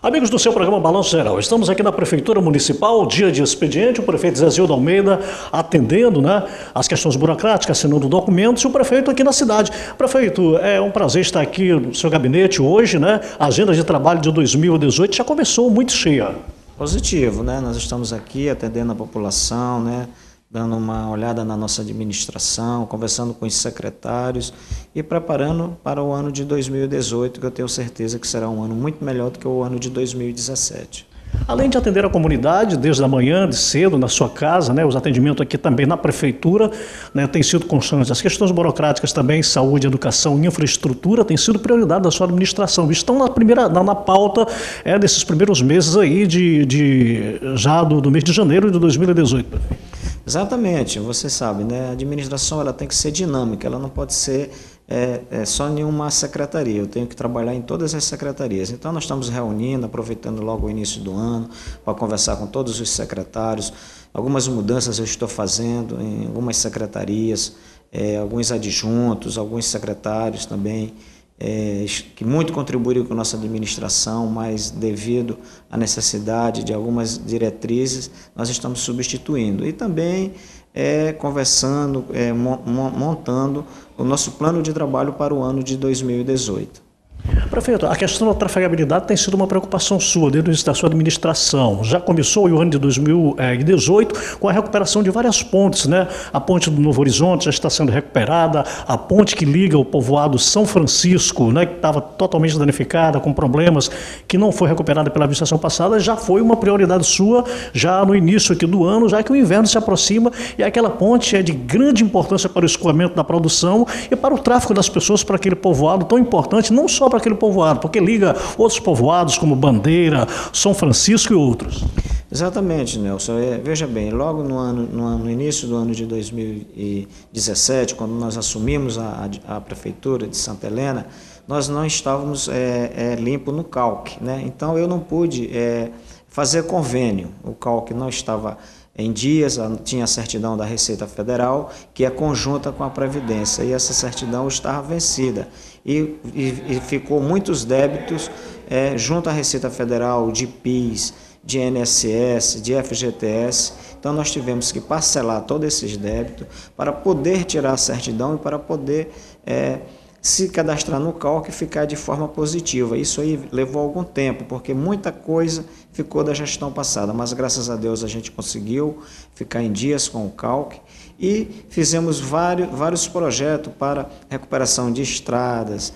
Amigos do seu programa Balanço Geral, estamos aqui na Prefeitura Municipal, dia de expediente, o prefeito Zezildo Almeida atendendo, as questões burocráticas, assinando documentos, e o prefeito aqui na cidade. Prefeito, é um prazer estar aqui no seu gabinete hoje, A agenda de trabalho de 2018 já começou muito cheia. Positivo, Nós estamos aqui atendendo a população, Dando uma olhada na nossa administração, conversando com os secretários e preparando para o ano de 2018, que eu tenho certeza que será um ano muito melhor do que o ano de 2017. Além de atender a comunidade, desde a manhã, de cedo, na sua casa, os atendimentos aqui também na prefeitura, têm sido constantes. As questões burocráticas também, saúde, educação e infraestrutura, têm sido prioridade da sua administração. Estão na pauta desses primeiros meses aí, já do mês de janeiro de 2018. Exatamente, você sabe, A administração ela tem que ser dinâmica, ela não pode ser só em uma secretaria, eu tenho que trabalhar em todas as secretarias. Então nós estamos reunindo, aproveitando logo o início do ano, para conversar com todos os secretários. Algumas mudanças eu estou fazendo em algumas secretarias, alguns adjuntos, alguns secretários também, que muito contribuíram com a nossa administração, mas devido à necessidade de algumas diretrizes, nós estamos substituindo. E também conversando, montando o nosso plano de trabalho para o ano de 2018. Prefeito, a questão da trafegabilidade tem sido uma preocupação sua, desde o início da sua administração. Já começou o ano de 2018 com a recuperação de várias pontes, A ponte do Novo Horizonte já está sendo recuperada, a ponte que liga o povoado São Francisco, que estava totalmente danificada, com problemas, que não foi recuperada pela administração passada, já foi uma prioridade sua, já no início aqui do ano, já que o inverno se aproxima, e aquela ponte é de grande importância para o escoamento da produção e para o tráfego das pessoas para aquele povoado tão importante, não só para aquele povoado, porque liga outros povoados como Bandeira, São Francisco e outros. Exatamente, Nelson. Veja bem, logo no início do ano de 2017, quando nós assumimos a Prefeitura de Santa Helena, nós não estávamos limpo no calque, Então eu não pude fazer convênio. O calque não estava em dias, tinha a certidão da Receita Federal, que é conjunta com a Previdência, e essa certidão estava vencida. E ficou muitos débitos junto à Receita Federal, de PIS, de INSS, de FGTS. Então nós tivemos que parcelar todos esses débitos para poder tirar a certidão e para poder se cadastrar no calque e ficar de forma positiva. Isso aí levou algum tempo, porque muita coisa ficou da gestão passada, mas graças a Deus a gente conseguiu ficar em dias com o calque e fizemos vários projetos para recuperação de estradas,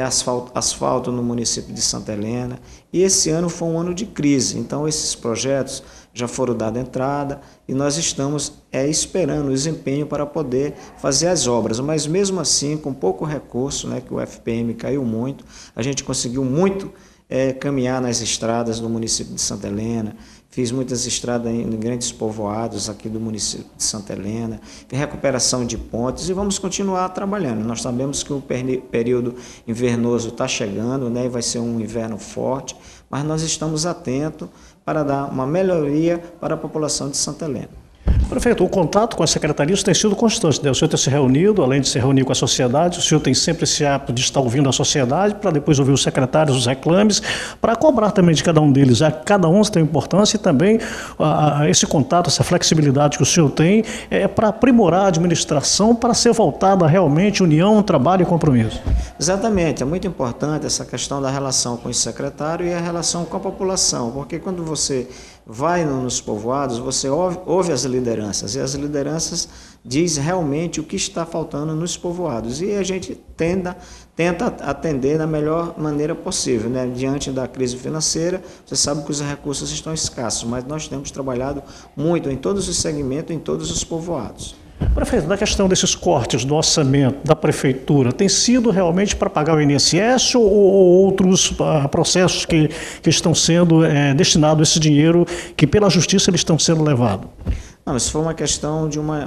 asfalto no município de Santa Helena, e esse ano foi um ano de crise, então esses projetos já foram dados entrada e nós estamos esperando o desempenho para poder fazer as obras, mas mesmo assim, com pouco recurso, que o FPM caiu muito, a gente conseguiu muito caminhar nas estradas do município de Santa Helena. Fiz muitas estradas em grandes povoados aqui do município de Santa Helena, recuperação de pontes, e vamos continuar trabalhando. Nós sabemos que o período invernoso está chegando, e vai ser um inverno forte, mas nós estamos atentos para dar uma melhoria para a população de Santa Helena. Prefeito, o contato com as secretarias tem sido constante, O senhor tem se reunido, além de se reunir com a sociedade, o senhor tem sempre esse hábito de estar ouvindo a sociedade, para depois ouvir os secretários, os reclames, para cobrar também de cada um deles. Cada um tem importância e também esse contato, essa flexibilidade que o senhor tem para aprimorar a administração, para ser voltada realmente união, trabalho e compromisso. Exatamente, é muito importante essa questão da relação com os secretários e a relação com a população, porque quando você vai nos povoados, você ouve as lideranças, e as lideranças dizem realmente o que está faltando nos povoados, e a gente tenta atender da melhor maneira possível, Diante da crise financeira, você sabe que os recursos estão escassos, mas nós temos trabalhado muito em todos os segmentos, em todos os povoados. Prefeito, na questão desses cortes do orçamento da prefeitura, tem sido realmente para pagar o INSS ou outros processos que estão sendo destinados a esse dinheiro que pela justiça eles estão sendo levados? Não, isso foi uma questão de uma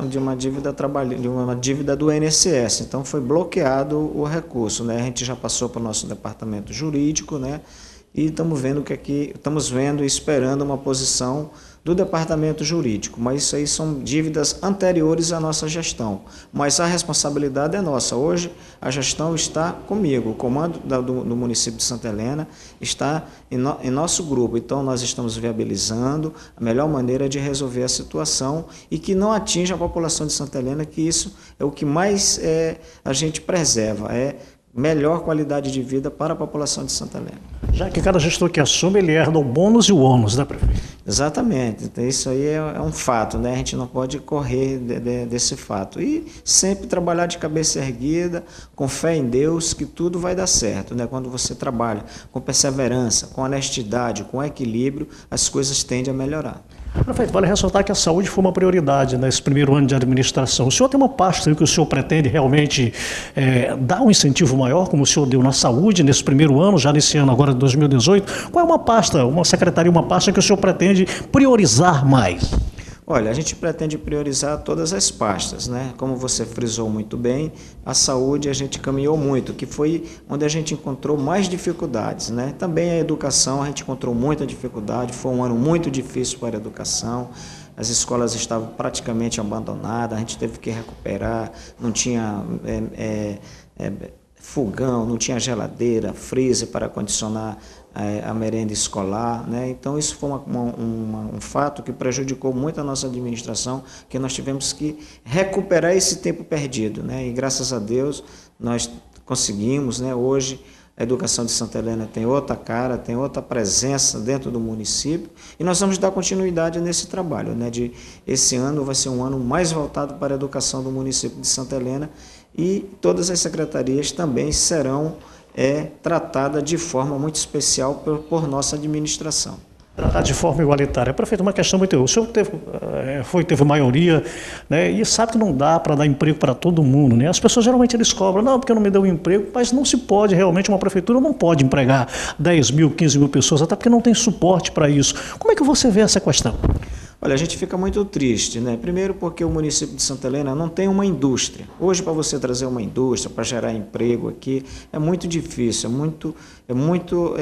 dívida do INSS, então foi bloqueado o recurso, A gente já passou para o nosso departamento jurídico, E estamos vendo e esperando uma posição do departamento jurídico, mas isso aí são dívidas anteriores à nossa gestão. Mas a responsabilidade é nossa. Hoje a gestão está comigo, o comando do município de Santa Helena está em nosso grupo. Então nós estamos viabilizando a melhor maneira de resolver a situação e que não atinja a população de Santa Helena, que isso é o que mais a gente preserva, melhor qualidade de vida para a população de Santa Helena. Já que cada gestor que assume, ele herda o bônus e o ônus, né, prefeito? Exatamente, então, isso aí é um fato, né? A gente não pode correr desse fato. E sempre trabalhar de cabeça erguida, com fé em Deus, que tudo vai dar certo, né? Quando você trabalha com perseverança, com honestidade, com equilíbrio, as coisas tendem a melhorar. Prefeito, vale ressaltar que a saúde foi uma prioridade nesse primeiro ano de administração. O senhor tem uma pasta que o senhor pretende realmente dar um incentivo maior, como o senhor deu na saúde nesse primeiro ano, já nesse ano agora de 2018? Qual é uma pasta, uma secretaria, uma pasta que o senhor pretende priorizar mais? Olha, a gente pretende priorizar todas as pastas, né? Como você frisou muito bem, a saúde a gente caminhou muito, que foi onde a gente encontrou mais dificuldades, né? Também a educação a gente encontrou muita dificuldade, foi um ano muito difícil para a educação, as escolas estavam praticamente abandonadas, a gente teve que recuperar, não tinha fogão, não tinha geladeira, freezer para condicionar a merenda escolar, né? Então isso foi um fato que prejudicou muito a nossa administração, que nós tivemos que recuperar esse tempo perdido, né? E graças a Deus nós conseguimos, né? Hoje a educação de Santa Helena tem outra cara, tem outra presença dentro do município e nós vamos dar continuidade nesse trabalho, né? Esse ano vai ser um ano mais voltado para a educação do município de Santa Helena e todas as secretarias também serão tratada de forma muito especial por nossa administração. Tratar de forma igualitária. Prefeito, uma questão muito... O senhor teve maioria, né, e sabe que não dá para dar emprego para todo mundo, né? As pessoas geralmente eles cobram, não, porque não me deu um emprego, mas não se pode realmente, uma prefeitura não pode empregar 10 mil, 15 mil pessoas, até porque não tem suporte para isso. Como é que você vê essa questão? Olha, a gente fica muito triste, né? Primeiro porque o município de Santa Helena não tem uma indústria. Hoje, para você trazer uma indústria, para gerar emprego aqui, é muito difícil, é muito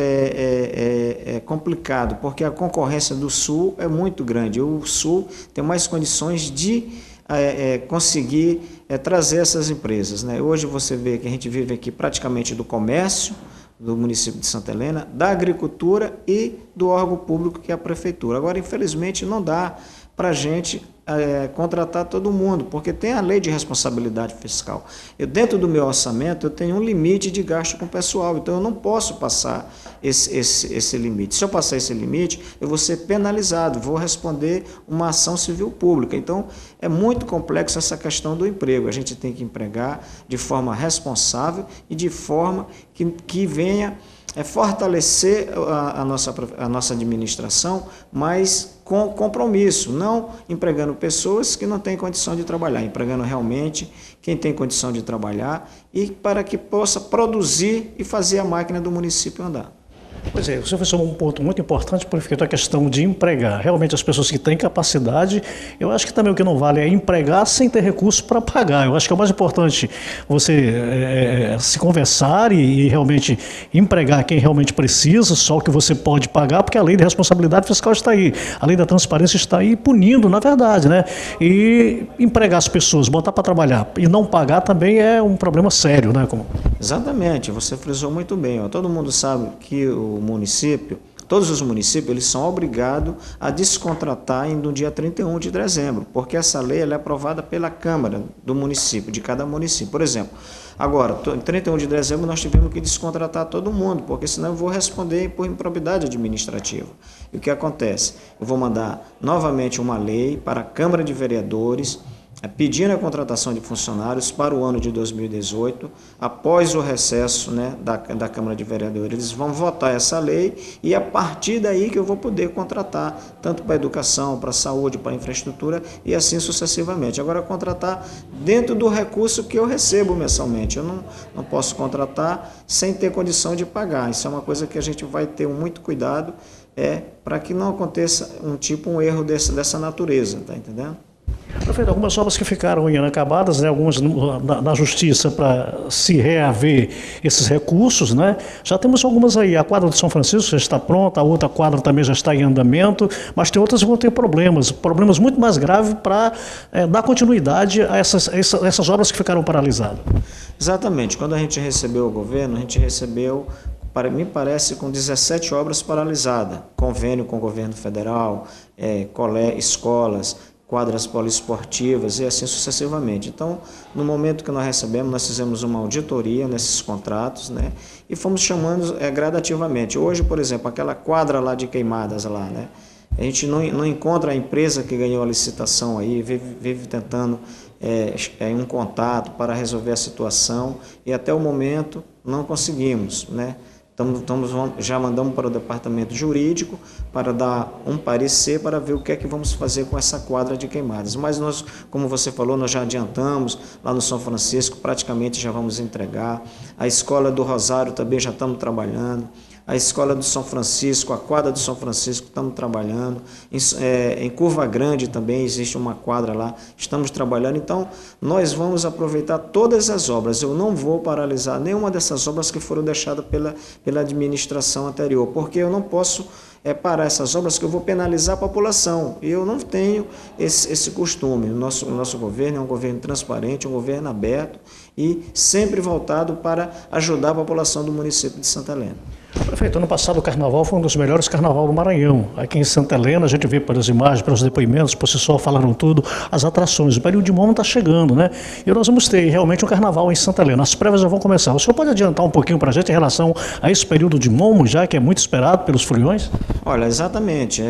complicado, porque a concorrência do Sul é muito grande. O Sul tem mais condições de conseguir trazer essas empresas, né? Hoje você vê que a gente vive aqui praticamente do comércio, do município de Santa Helena, da agricultura e do órgão público que é a prefeitura. Agora, infelizmente, não dá para a gente contratar todo mundo, porque tem a lei de responsabilidade fiscal. Dentro do meu orçamento, eu tenho um limite de gasto com o pessoal, então eu não posso passar esse limite. Se eu passar esse limite, eu vou ser penalizado, vou responder uma ação civil pública. Então, é muito complexo essa questão do emprego. A gente tem que empregar de forma responsável e de forma que venha fortalecer a nossa administração, mas com compromisso, não empregando pessoas que não têm condição de trabalhar, empregando realmente quem tem condição de trabalhar e para que possa produzir e fazer a máquina do município andar. Pois é, você falou um ponto muito importante, prefeito, a questão de empregar. Realmente as pessoas que têm capacidade, eu acho que também o que não vale é empregar sem ter recurso para pagar. Eu acho que é o mais importante você se conversar e realmente empregar quem realmente precisa, só o que você pode pagar, porque a lei de responsabilidade fiscal está aí, a lei da transparência está aí punindo, na verdade, né? E empregar as pessoas, botar para trabalhar e não pagar também é um problema sério, né? Exatamente, você frisou muito bem. Todo mundo sabe que todos os municípios, eles são obrigados a descontratar no dia 31 de dezembro, porque essa lei ela é aprovada pela Câmara do município, de cada município. Por exemplo, agora, em 31 de dezembro, nós tivemos que descontratar todo mundo, porque senão eu vou responder por improbidade administrativa. E o que acontece? Eu vou mandar novamente uma lei para a Câmara de Vereadores, pedindo a contratação de funcionários para o ano de 2018, após o recesso, né, da Câmara de Vereadores. Eles vão votar essa lei e a partir daí que eu vou poder contratar, tanto para a educação, para a saúde, para a infraestrutura e assim sucessivamente. Agora, contratar dentro do recurso que eu recebo mensalmente. Eu não posso contratar sem ter condição de pagar. Isso é uma coisa que a gente vai ter muito cuidado para que não aconteça um erro dessa natureza, tá entendendo? Prefeito, algumas obras que ficaram inacabadas, né, algumas na justiça para se reaver esses recursos, né? Já temos algumas aí, a quadra de São Francisco já está pronta, a outra quadra também já está em andamento, mas tem outras que vão ter problemas muito mais graves para dar continuidade a essas obras que ficaram paralisadas. Exatamente, quando a gente recebeu o governo, a gente recebeu, me parece, com 17 obras paralisadas, convênio com o governo federal, escolas, quadras poliesportivas e assim sucessivamente. Então, no momento que nós recebemos, nós fizemos uma auditoria nesses contratos, né, e fomos chamando gradativamente. Hoje, por exemplo, aquela quadra lá de Queimadas lá, né, a gente não encontra a empresa que ganhou a licitação aí, vive tentando um contato para resolver a situação e até o momento não conseguimos, né? Já mandamos para o departamento jurídico para dar um parecer para ver o que é que vamos fazer com essa quadra de Queimadas. Mas nós, como você falou, nós já adiantamos lá no São Francisco, praticamente já vamos entregar. A escola do Rosário também já estamos trabalhando. A escola do São Francisco, a quadra do São Francisco, estamos trabalhando. Em Curva Grande também existe uma quadra lá, estamos trabalhando. Então, nós vamos aproveitar todas as obras. Eu não vou paralisar nenhuma dessas obras que foram deixadas pela administração anterior, porque eu não posso parar essas obras que eu vou penalizar a população. E eu não tenho esse costume. O nosso governo é um governo transparente, um governo aberto e sempre voltado para ajudar a população do município de Santa Helena. Prefeito, ano passado o carnaval foi um dos melhores carnaval do Maranhão. Aqui em Santa Helena, a gente vê pelas imagens, pelos depoimentos, por si só falaram tudo, as atrações. O período de Momo está chegando, né? E nós vamos ter realmente um carnaval em Santa Helena. As prévias já vão começar. O senhor pode adiantar um pouquinho para a gente em relação a esse período de Momo, já que é muito esperado pelos foliões? Olha, exatamente.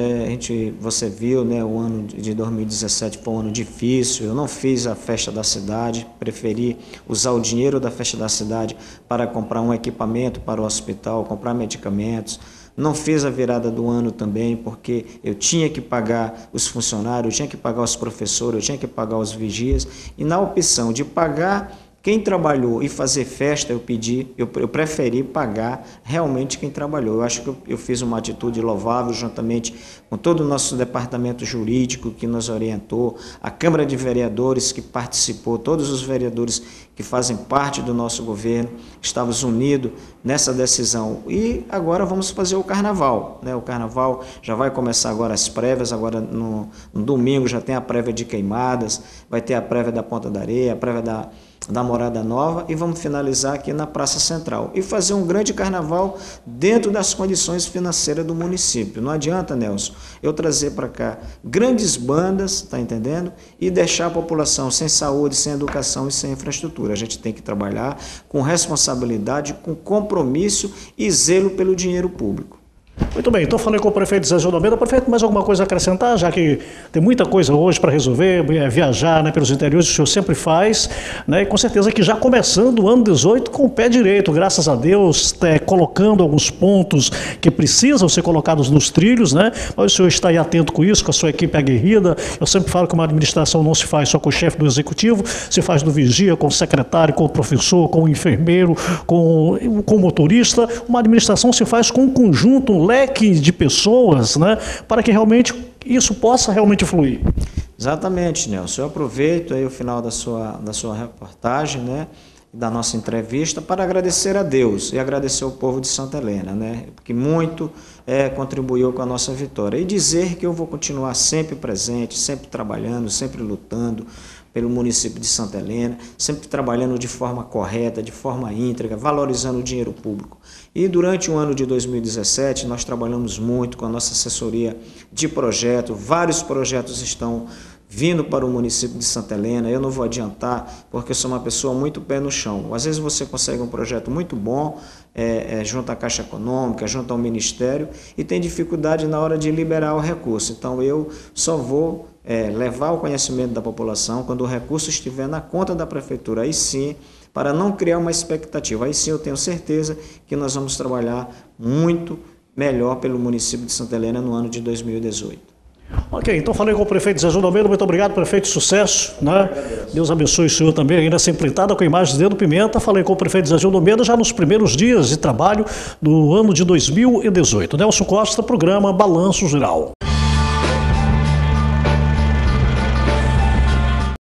Você viu, né, o ano de 2017 foi um ano difícil. Eu não fiz a festa da cidade, preferi usar o dinheiro da festa da cidade para comprar um equipamento para o hospital, comprar medicamentos. Não fiz a virada do ano também, porque eu tinha que pagar os funcionários, eu tinha que pagar os professores, eu tinha que pagar os vigias, e na opção de pagar quem trabalhou e fazer festa, eu preferi pagar realmente quem trabalhou. Eu acho que eu fiz uma atitude louvável, juntamente com todo o nosso departamento jurídico que nos orientou, a Câmara de Vereadores que participou, todos os vereadores que fazem parte do nosso governo, estávamos unidos nessa decisão. E agora vamos fazer o carnaval, né? O carnaval já vai começar agora as prévias, agora no domingo já tem a prévia de Queimadas, vai ter a prévia da Ponta da Areia, a prévia da Morada Nova, e vamos finalizar aqui na Praça Central e fazer um grande carnaval dentro das condições financeiras do município. Não adianta, Nelson, eu trazer para cá grandes bandas, tá entendendo? E deixar a população sem saúde, sem educação e sem infraestrutura. A gente tem que trabalhar com responsabilidade, com compromisso e zelo pelo dinheiro público. Muito bem, então falei com o prefeito Zé Gildo Almeida. Prefeito, mais alguma coisa a acrescentar, já que tem muita coisa hoje para resolver, viajar, né, pelos interiores, o senhor sempre faz, né, e com certeza que já começando o ano 18 com o pé direito, graças a Deus, colocando alguns pontos que precisam ser colocados nos trilhos, né, mas o senhor está aí atento com isso, com a sua equipe aguerrida. Eu sempre falo que uma administração não se faz só com o chefe do executivo, se faz do vigia, com o secretário, com o professor, com o enfermeiro, com o motorista. Uma administração se faz com um conjunto, um leque de pessoas, né, para que realmente isso possa realmente fluir. Exatamente, Nelson. Eu aproveito aí o final da sua reportagem, né, da nossa entrevista, para agradecer a Deus e agradecer ao povo de Santa Helena, né, que muito contribuiu com a nossa vitória. E dizer que eu vou continuar sempre presente, sempre trabalhando, sempre lutando pelo município de Santa Helena, sempre trabalhando de forma correta, de forma íntegra, valorizando o dinheiro público. E durante o ano de 2017, nós trabalhamos muito com a nossa assessoria de projeto, vários projetos estão vindo para o município de Santa Helena. Eu não vou adiantar, porque eu sou uma pessoa muito pé no chão. Às vezes você consegue um projeto muito bom, junto à Caixa Econômica, junto ao Ministério, e tem dificuldade na hora de liberar o recurso. Então eu só vou levar ao conhecimento da população quando o recurso estiver na conta da Prefeitura, aí sim, para não criar uma expectativa. Aí sim eu tenho certeza que nós vamos trabalhar muito melhor pelo município de Santa Helena no ano de 2018. Ok, então falei com o prefeito Zé Gildo Almeida. Muito obrigado, prefeito, sucesso, né? Deus abençoe o senhor também, ainda essa empreitada com imagens de Dedo Pimenta. Falei com o prefeito Zé Gildo Almeida já nos primeiros dias de trabalho do ano de 2018. Nelson Costa, programa Balanço Geral.